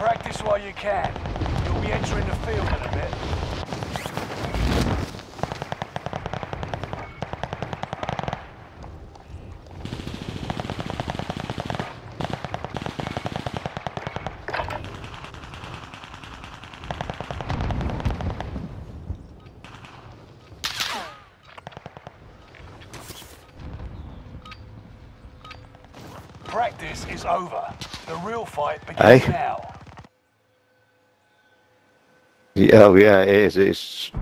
Practice while you can. You'll be entering the field in a bit. Practice is over. The real fight begins now. Yeah, oh yeah, it is. It's...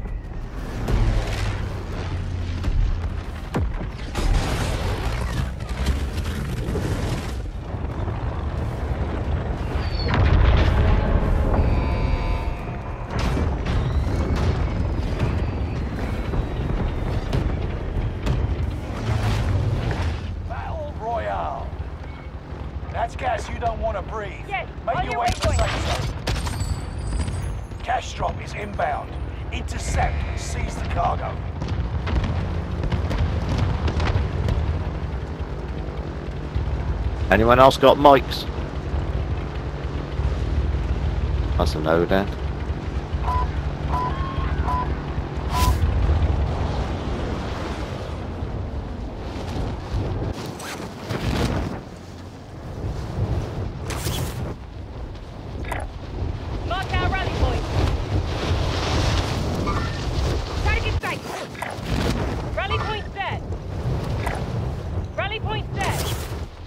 Battle Royale. That's gas you don't want to breathe. Yes, Make on your your way way, to the boy. safe zone. Cash drop is inbound. Intercept and seize the cargo. Anyone else got mics? That's a no then. Mark our rally point. Target sight. Rally point set. Rally point set.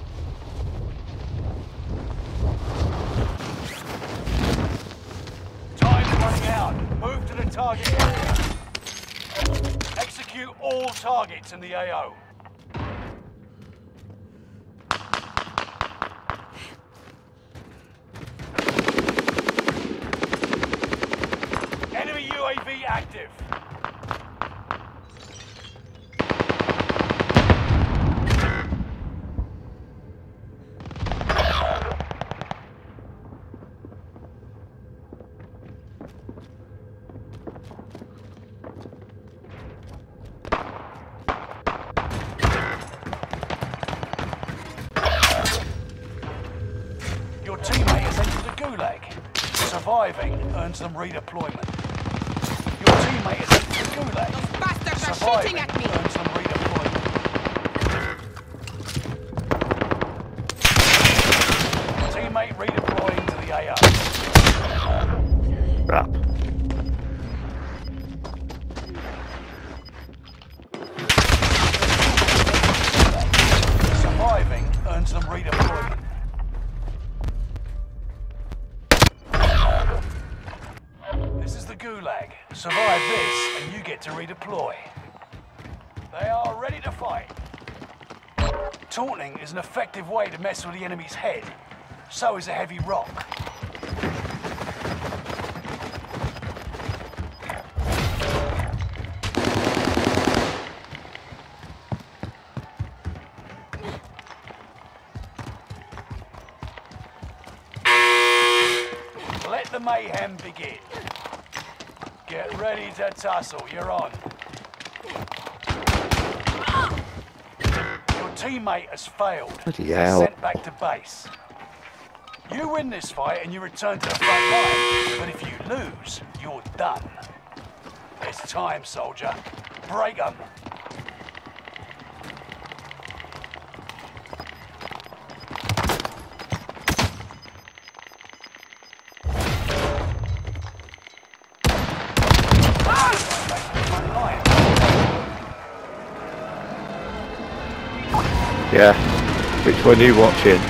Time's running out. Move to the target area. Execute all targets in the AO. Enemy UAV active. Your teammate has entered the gulag. Surviving earns them redeployment. Your teammate has entered the gulag. Those bastards are Surviving shooting at me. earns them redeployment. Teammate redeploying to the AO. Crap. Surviving earns them redeployment. This is the gulag. Survive this and you get to redeploy. They are ready to fight. Taunting is an effective way to mess with the enemy's head. So is a heavy rock. Let the mayhem begin. Get ready to tussle, you're on. Your teammate has failed. Bloody He's hell. sent back to base. You win this fight and you return to the front line, but if you lose, you're done. It's time, soldier. Break 'em. Yeah. Which one are you watching?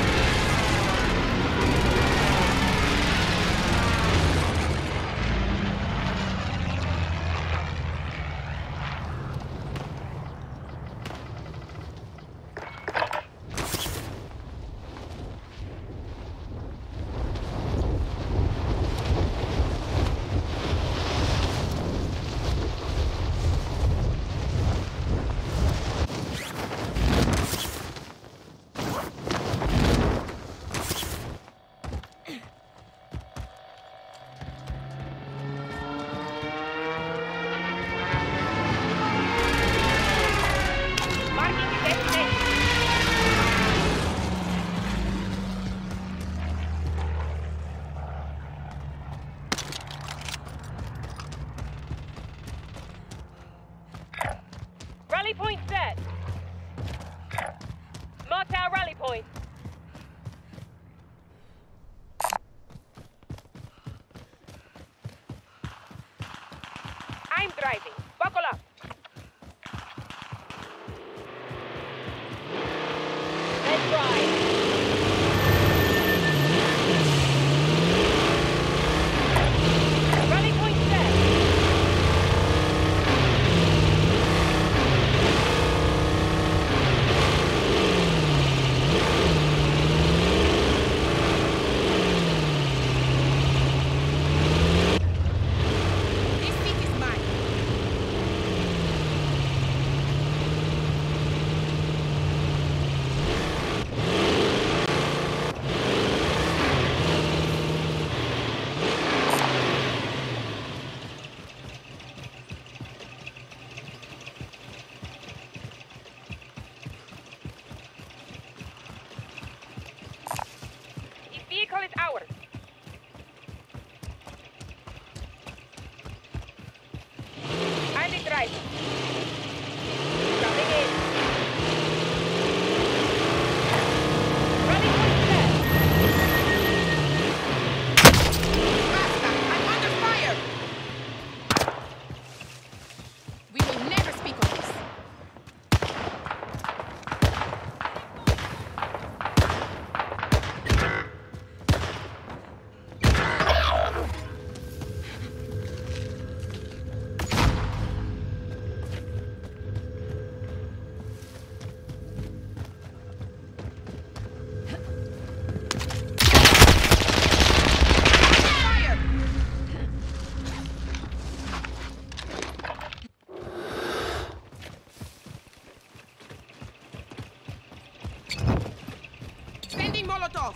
tower. And the driver. Coming in. Rally point set. Basta! I'm under fire! We will never speak of this. Sending Molotov!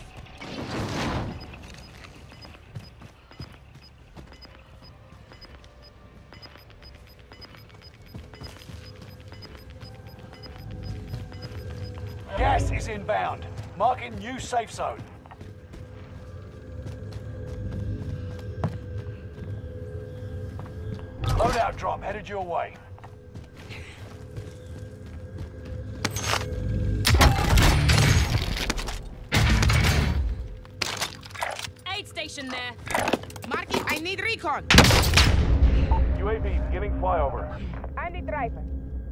Gas is inbound. Marking new safe zone. Loadout drop headed your way. Aid station there. Marking, I need recon. UAV beginning flyover. And the driver.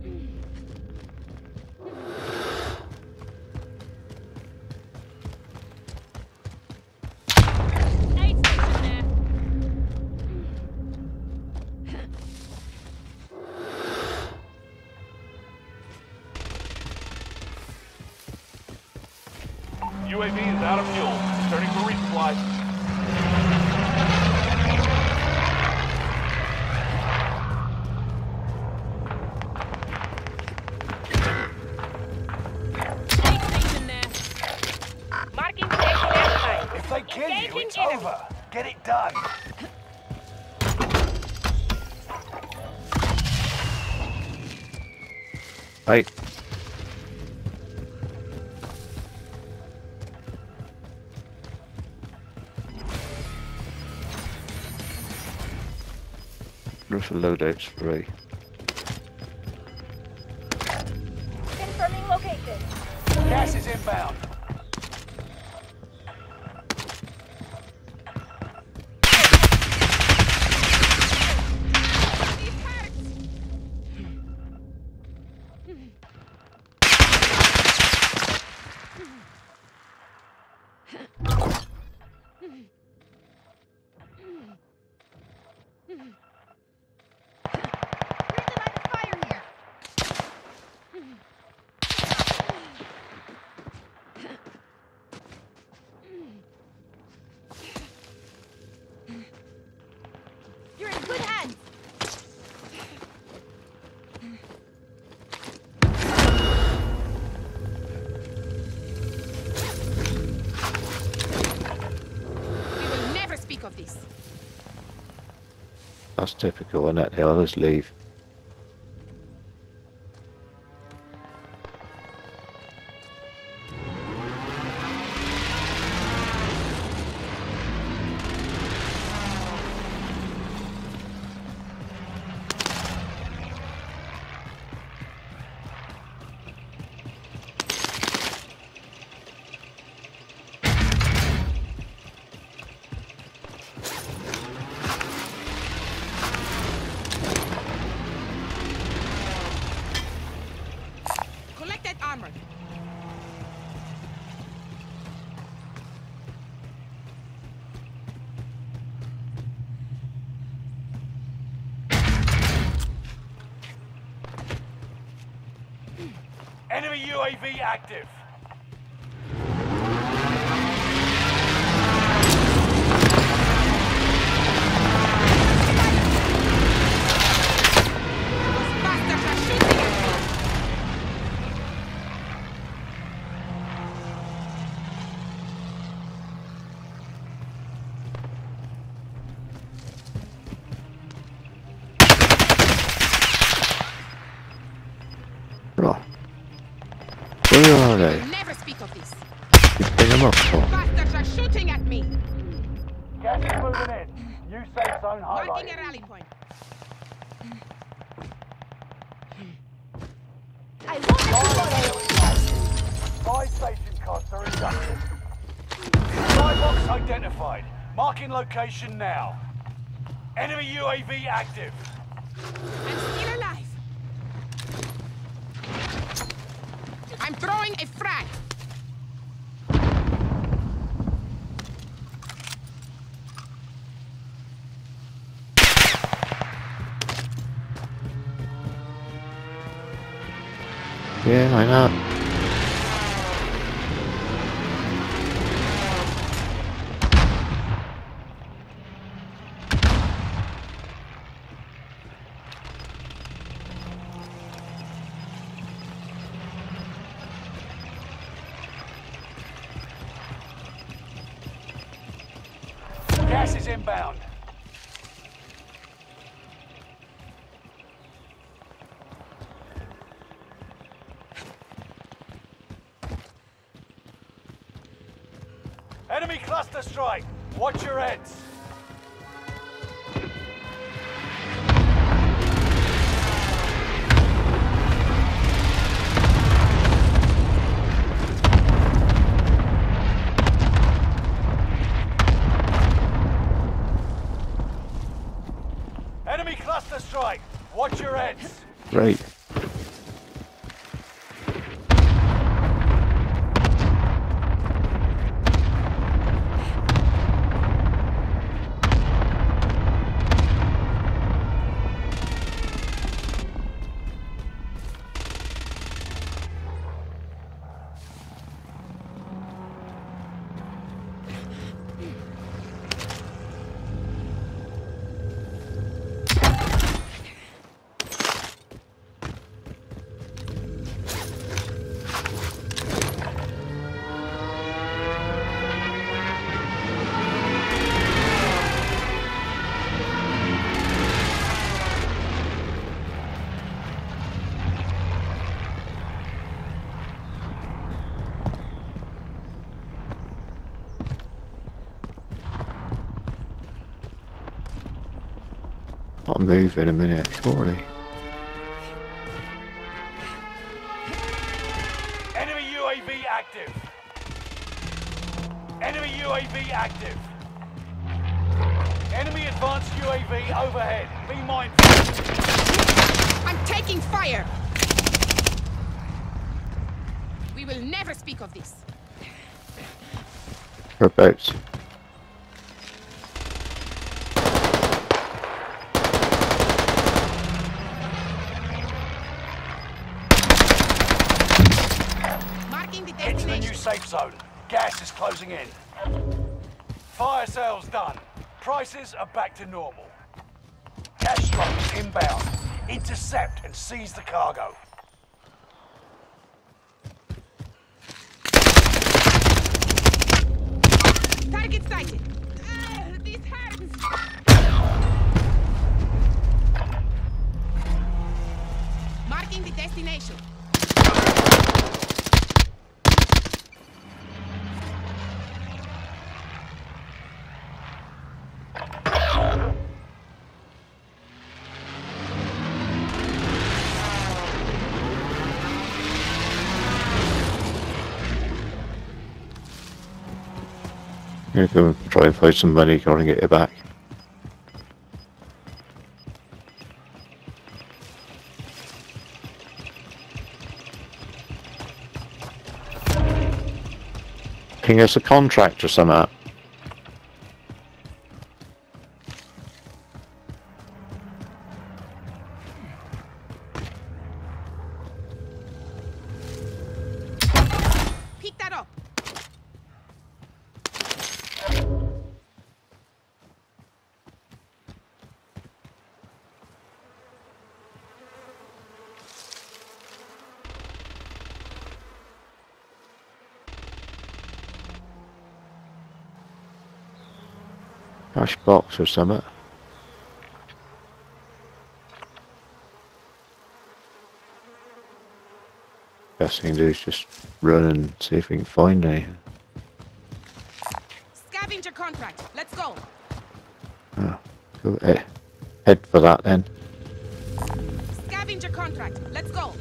Aid station there. UAV is out of fuel. Turning for resupply. Aid station there. Marking station airline. If they kill you, Engaging it's enemy. over. Get it done. Hey, roof loadout spray. Confirming location. Gas is inbound. You're in good hands. We will never speak of this. That's typical, isn't it? They'll just leave. Collect that armor. Enemy UAV active. Bastards are shooting at me. Right. Where are they? Gas is moving in. New safe zone Marking highlighted. a rally point. I won't deploy. 5 station costs are inducted. Skybox identified. Marking location now. Enemy UAV active. I'm still alive. I'm throwing a frag. Yeah, why not? Gas is inbound. Enemy cluster strike. Watch your heads. Enemy cluster strike. Watch your heads. Right. I'll move in a minute, surely. Enemy UAV active. Enemy UAV active. Enemy advanced UAV overhead. Be mindful. I'm taking fire. We will never speak of this. Whereabouts? Marking the Get to the new destination. safe zone. Gas is closing in. Fire sales done. Prices are back to normal. Cash strokes inbound. Intercept and seize the cargo. Target sighted. This hurts. Marking the destination. I'm gonna go try and find some money, go and get it back. Ping us a contract or something. Pick that up. Cash box or something. Best thing to do is just run and see if we can find anything. Scavenger contract. Let's go. Go head for that then. Scavenger contract. Let's go.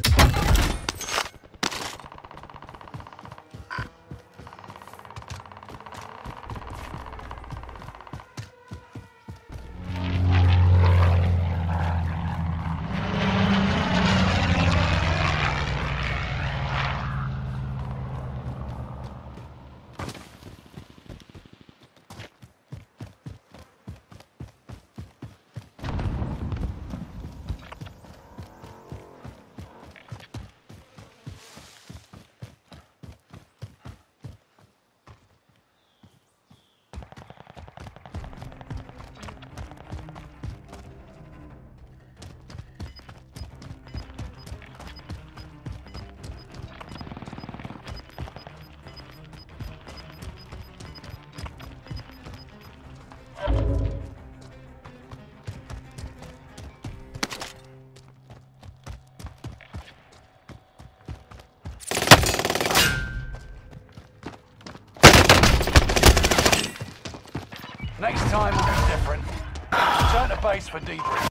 Next time will be different. Return to base for debrief.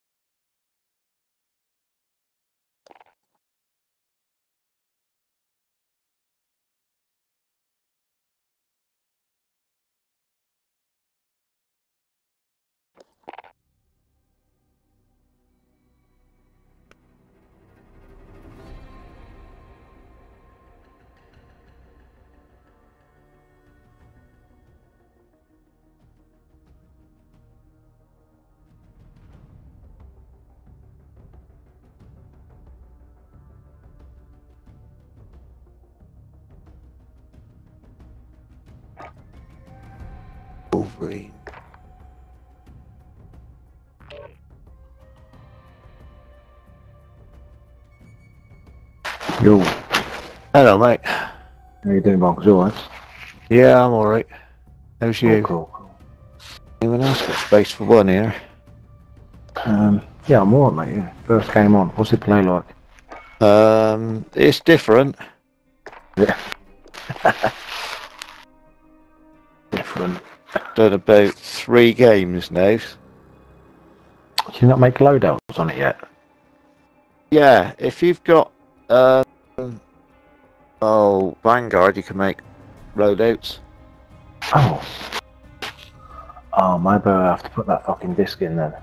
Wolverine. Yo. Hello, mate. How you doing, Bonkers? All right? Yeah, I'm alright. How's you? Cool. Anyone else got space for one here? Yeah, I'm alright, mate. Yeah. First game on. What's it play like? It's different. Yeah. Different. Done about 3 games now. Do you not make loadouts on it yet? Yeah, if you've got Vanguard, you can make loadouts. Oh. Oh, maybe I have to put that fucking disc in then.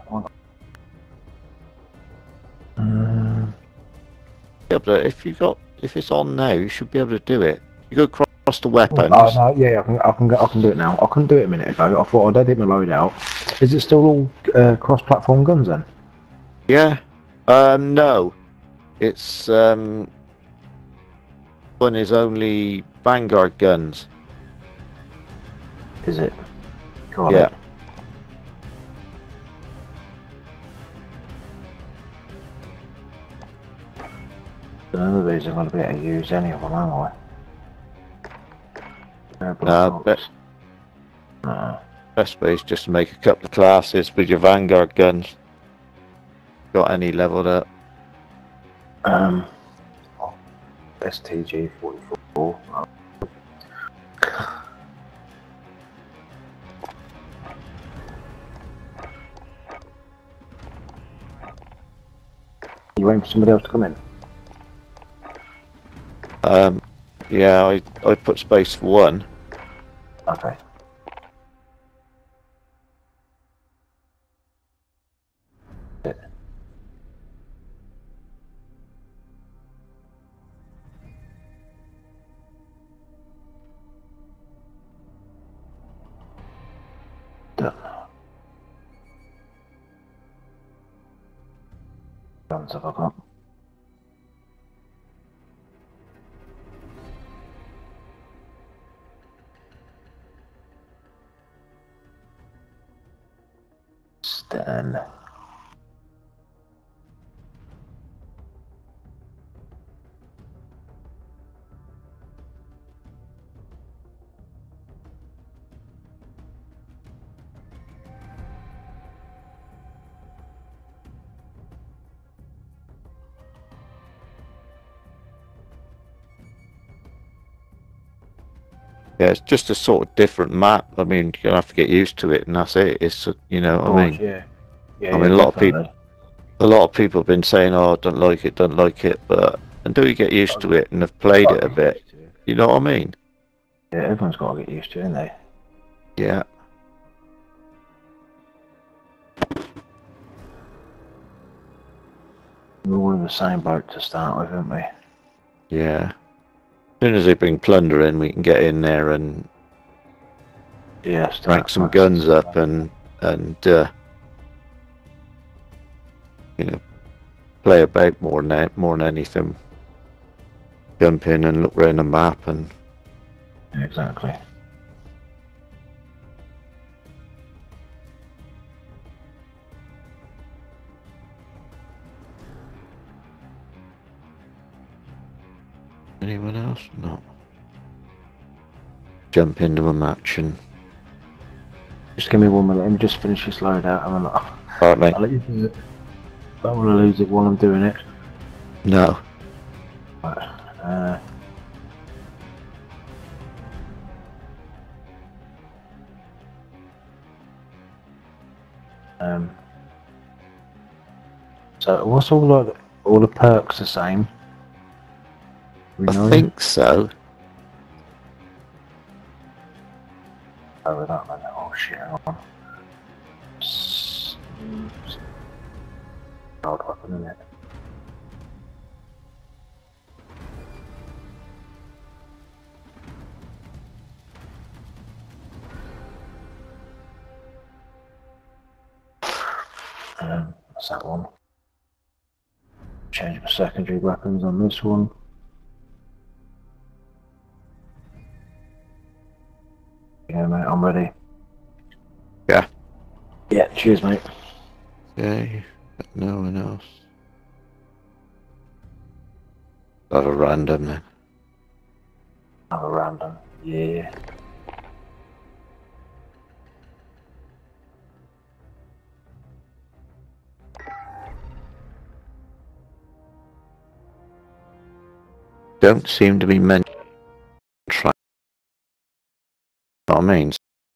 If it's on now, you should be able to do it. You go across the weapons. Oh, no, yeah, I can do it now. I couldn't do it a minute ago. I thought I'd edit my loadout. Is it still all cross-platform guns then? Yeah. No. It's one is only Vanguard guns. Is it? Got Yeah. it. None of these are going to be able to use any of them, am I? Best way is just to make a couple of classes with your Vanguard guns. Got any leveled up? STG 44. You waiting for somebody else to come in? Yeah, I put space for one. Okay. Done. Guns have I got? Done. Yeah, it's just a sort of different map. I mean, you're gonna have to get used to it, and that's it. It's you know, what I mean, Yeah. Yeah, I mean, definitely. a lot of people have been saying, "Oh, don't like it, don't like it," but until you get used to it and have played it a bit, you know what I mean? Yeah, everyone's got to get used to it, haven't they? Yeah. We're all in the same boat to start with, aren't we? Yeah. As soon as they bring plunder in, we can get in there and Yeah, rank some guns up and you know, play about more than anything. Jump in and look around the map and Exactly. anyone else? No. Jump into a match and Just give me 1 minute. Let me just finish this load out. I'm like, alright mate. I'll let you do it. Don't want to lose it while I'm doing it. No. Right. So what's all the perks the same? We I know think so. over that man. Oh shit, hang on. Hard weapon, isn't it? That's that one. Change my secondary weapons on this one. Yeah, mate, I'm ready. Yeah. Yeah, cheers, mate. Okay. No one else. Got a random then. Have a random. Yeah. Don't seem to be mentioned. Try. What I mean.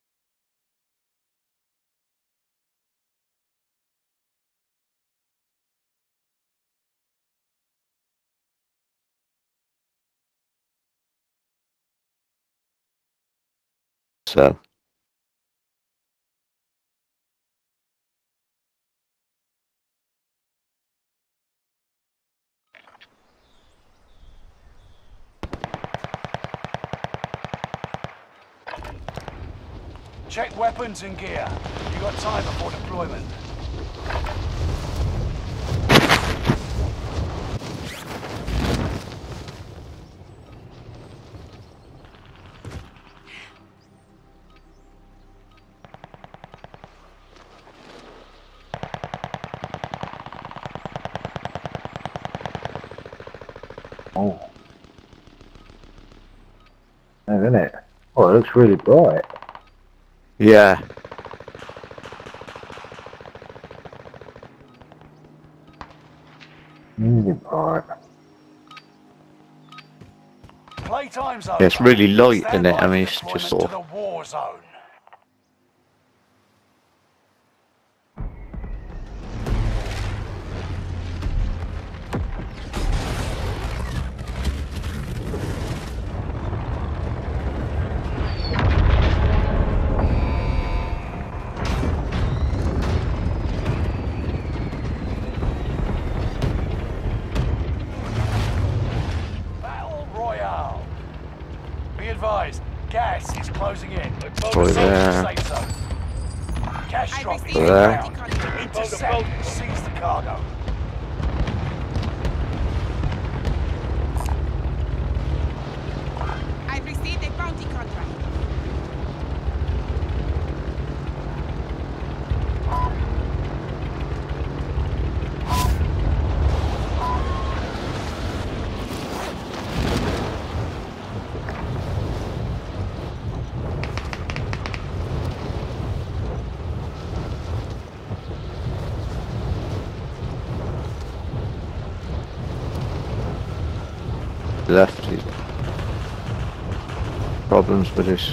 So. Check weapons and gear. You got time before deployment. Oh. Oh, isn't it? Oh, it looks really bright. Yeah. Really bright. Playtime's over. Yeah, it's really light, Stand isn't it? by I mean, for it's deployment just to sort of. the war zone. Battle Royale. Be advised, gas is closing in. Over there. Safe zone. Cash I drop is received There. inbound. Intercept and seize the cargo. I've received a bounty contract. Left. Probably problems with this.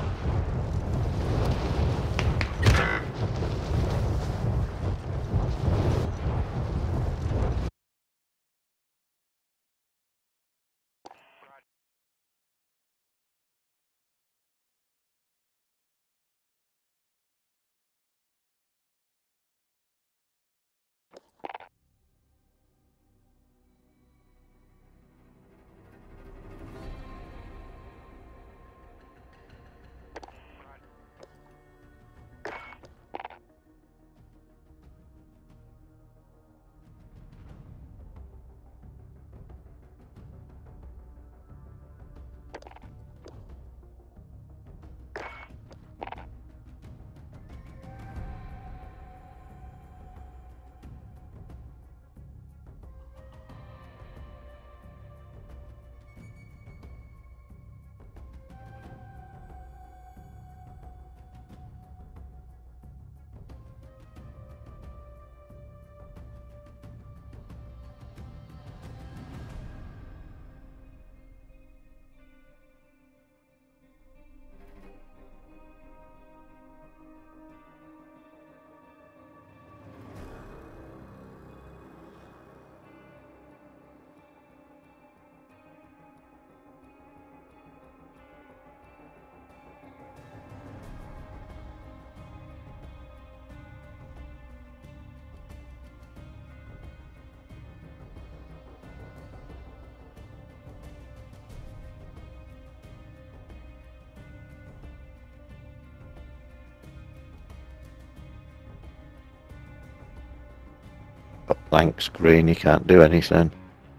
A blank screen, you can't do anything.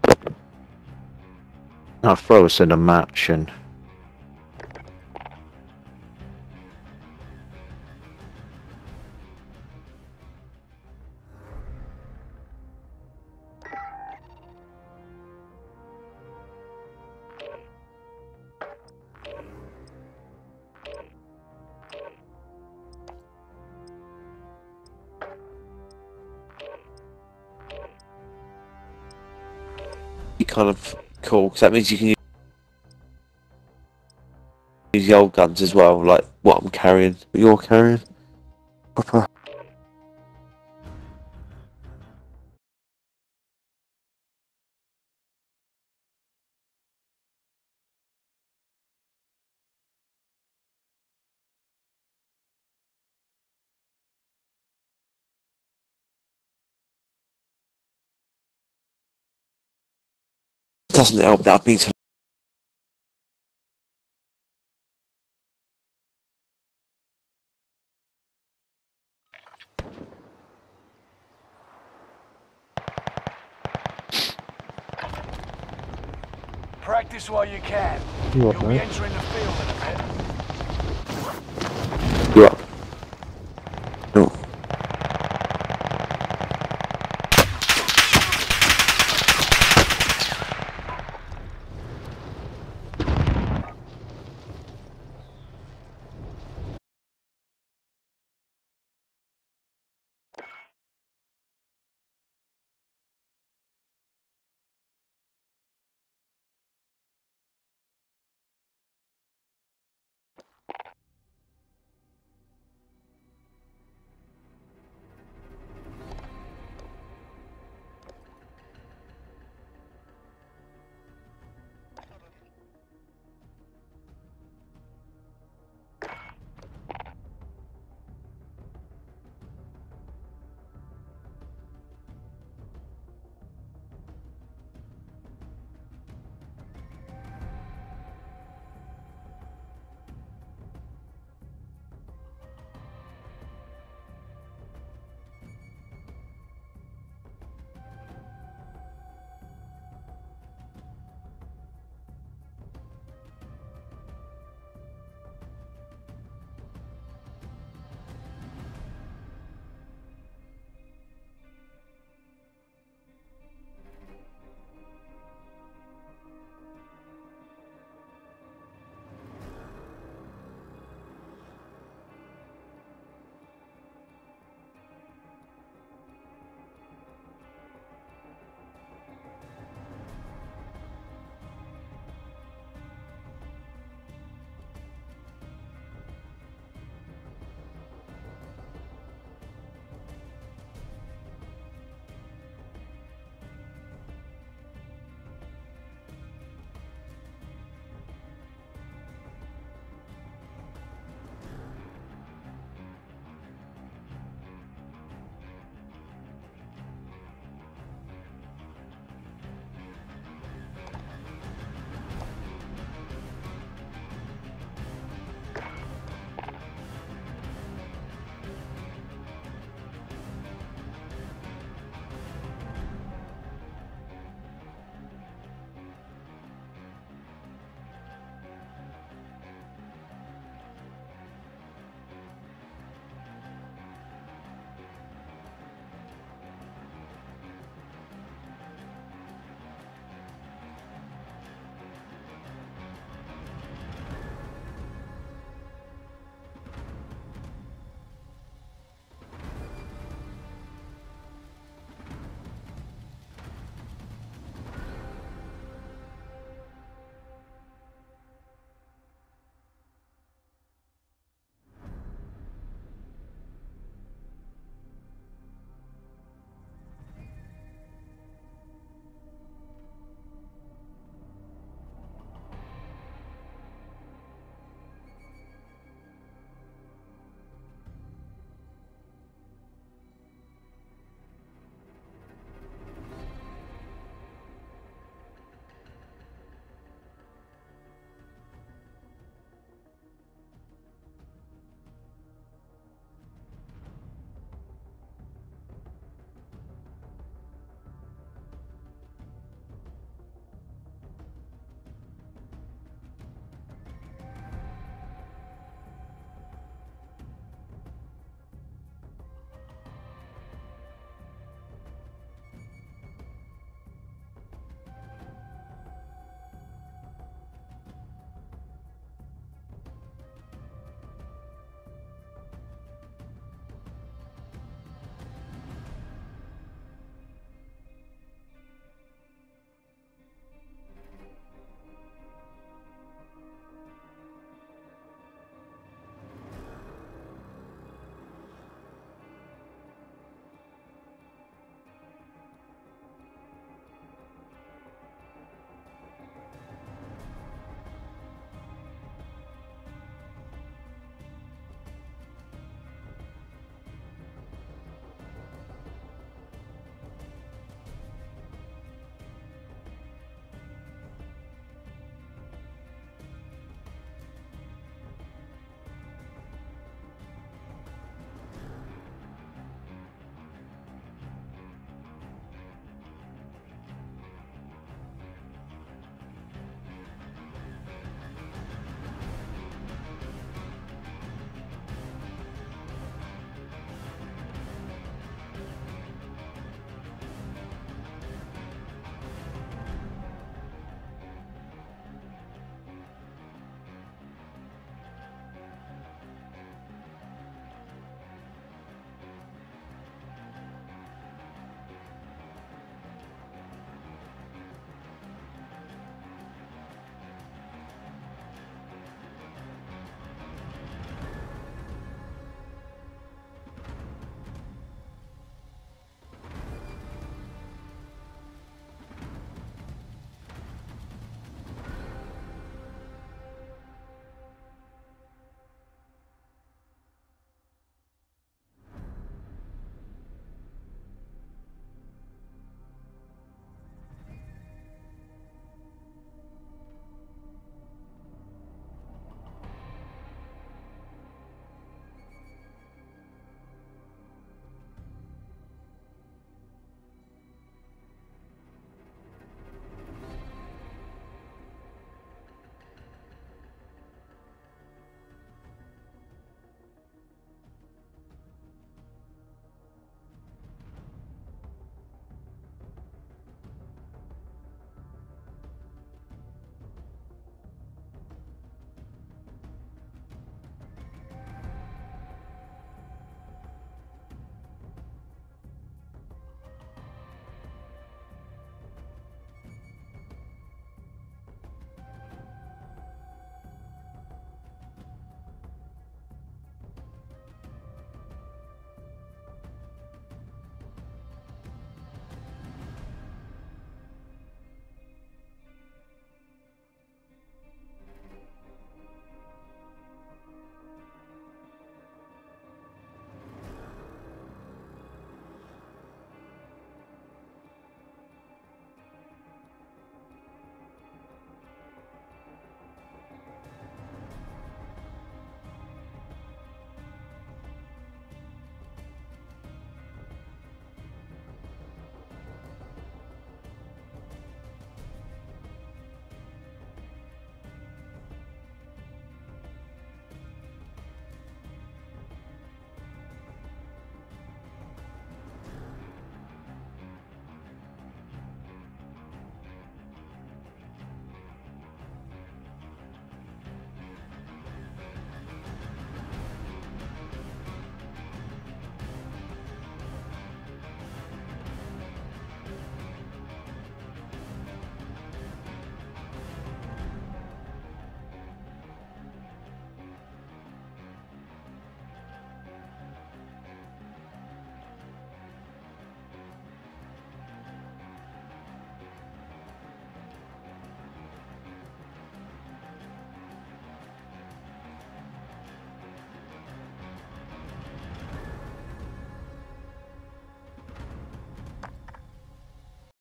I'll throw us in a match and kind of cool because that means you can use the old guns as well, like what I'm carrying, what you're carrying. Proper. Doesn't help that I've been to Practice while you can. You You'll up, be mate? entering the field in a bit. you up.